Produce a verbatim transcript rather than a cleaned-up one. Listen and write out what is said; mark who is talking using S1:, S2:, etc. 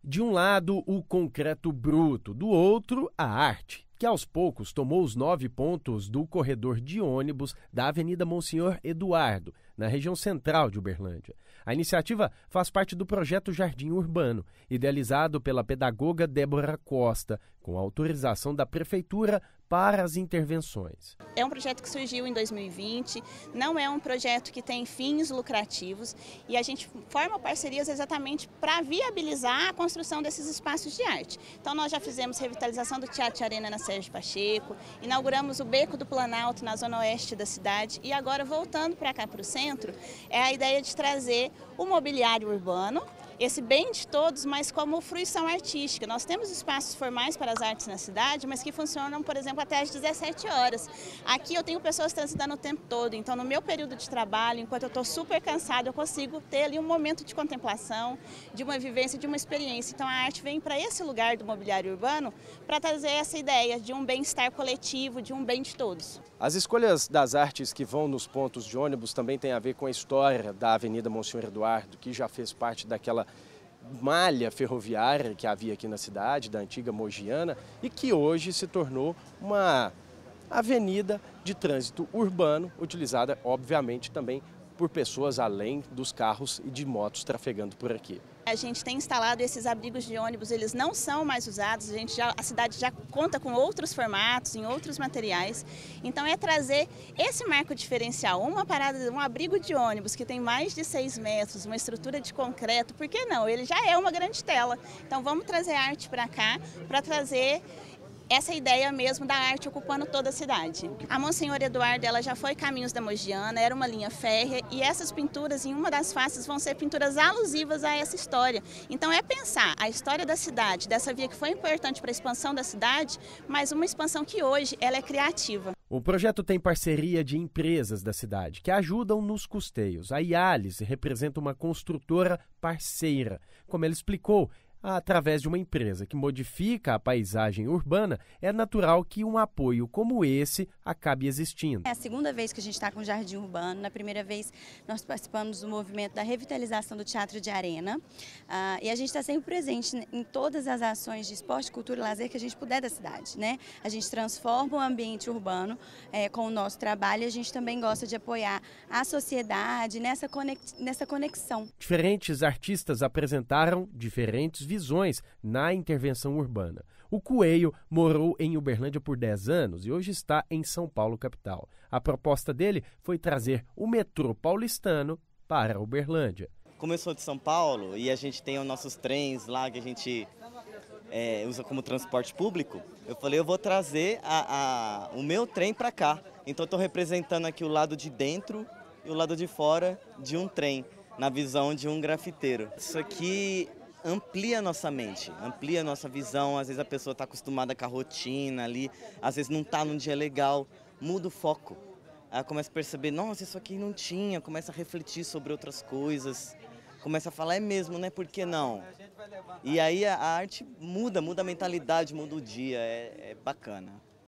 S1: De um lado, o concreto bruto, do outro, a arte, que aos poucos tomou os nove pontos do corredor de ônibus da Avenida Monsenhor Eduardo, na região central de Uberlândia. A iniciativa faz parte do projeto Jardim Urbano, idealizado pela pedagoga Débora Costa, com autorização da Prefeitura para as intervenções.
S2: É um projeto que surgiu em dois mil e vinte, não é um projeto que tem fins lucrativos e a gente forma parcerias exatamente para viabilizar a construção desses espaços de arte. Então nós já fizemos revitalização do Teatro Arena na Sérgio Pacheco, inauguramos o Beco do Planalto na zona oeste da cidade e agora voltando para cá para o centro, é a ideia de trazer o mobiliário urbano, esse bem de todos, mas como fruição artística. Nós temos espaços formais para as artes na cidade, mas que funcionam, por exemplo, até às dezessete horas. Aqui eu tenho pessoas transitando o tempo todo, então no meu período de trabalho, enquanto eu estou super cansado, eu consigo ter ali um momento de contemplação, de uma vivência, de uma experiência. Então a arte vem para esse lugar do mobiliário urbano para trazer essa ideia de um bem-estar coletivo, de um bem de todos.
S1: As escolhas das artes que vão nos pontos de ônibus também tem a ver com a história da Avenida Monsenhor Eduardo, que já fez parte daquela malha ferroviária que havia aqui na cidade, da antiga Mogiana, e que hoje se tornou uma avenida de trânsito urbano, utilizada, obviamente, também por pessoas além dos carros e de motos trafegando por aqui.
S2: A gente tem instalado esses abrigos de ônibus, eles não são mais usados, a, gente já, a cidade já conta com outros formatos, em outros materiais. Então é trazer esse marco diferencial, uma parada, um abrigo de ônibus que tem mais de seis metros, uma estrutura de concreto, por que não? Ele já é uma grande tela. Então vamos trazer arte para cá, para trazer essa ideia mesmo da arte ocupando toda a cidade. A Monsenhor Eduardo ela já foi Caminhos da Mogiana, era uma linha férrea e essas pinturas, em uma das faces, vão ser pinturas alusivas a essa história. Então é pensar a história da cidade, dessa via que foi importante para a expansão da cidade, mas uma expansão que hoje ela é criativa.
S1: O projeto tem parceria de empresas da cidade que ajudam nos custeios. A Iales representa uma construtora parceira. Como ela explicou, através de uma empresa que modifica a paisagem urbana, é natural que um apoio como esse acabe existindo.
S3: É a segunda vez que a gente está com o Jardim Urbano. Na primeira vez nós participamos do movimento da revitalização do Teatro de Arena uh, e a gente está sempre presente em todas as ações de esporte, cultura e lazer que a gente puder da cidade, né? A gente transforma o ambiente urbano é, com o nosso trabalho e a gente também gosta de apoiar a sociedade nessa, conex, nessa conexão.
S1: Diferentes artistas apresentaram diferentes visões na intervenção urbana. O Coelho morou em Uberlândia por dez anos e hoje está em São Paulo, capital. A proposta dele foi trazer o metrô paulistano para Uberlândia.
S4: Como eu sou de São Paulo e a gente tem os nossos trens lá que a gente é, usa como transporte público, eu falei, eu vou trazer a, a, o meu trem para cá. Então estou representando aqui o lado de dentro e o lado de fora de um trem, na visão de um grafiteiro. Isso aqui amplia a nossa mente, amplia a nossa visão. Às vezes a pessoa está acostumada com a rotina ali, às vezes não está num dia legal, muda o foco. Ela começa a perceber, nossa, isso aqui não tinha, começa a refletir sobre outras coisas, começa a falar, é mesmo, né? Por que não? E aí a arte muda, muda a mentalidade, muda o dia, é, é bacana.